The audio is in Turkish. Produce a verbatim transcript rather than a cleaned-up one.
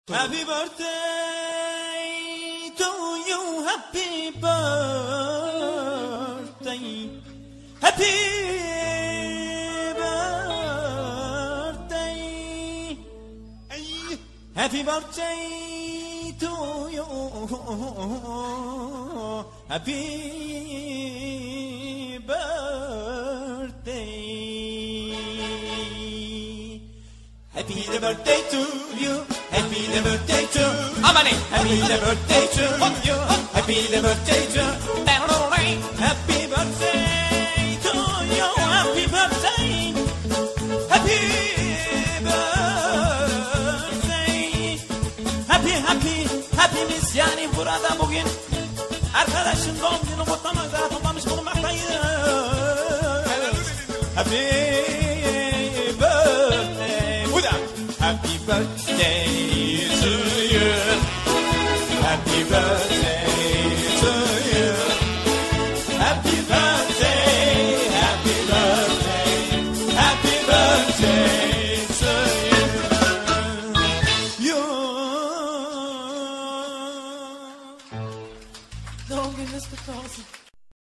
Happy birthday to you, happy birthday, happy birthday, happy birthday to you, happy birthday, happy the birthday to you. Happy the birthday to Amani. Happy the birthday to you. Happy the birthday to Happy birthday to you. Happy birthday. Happy birthday. Happy happy hepimiz yani burada bugün arkadaşın doğum günü kutlamakta toplamış bulunmaktayız. Happy birthday. Bu da Happy birthday to you. Happy birthday to you. Happy birthday, happy birthday, happy birthday to you. You. Doğum gününüz kutlu olsun.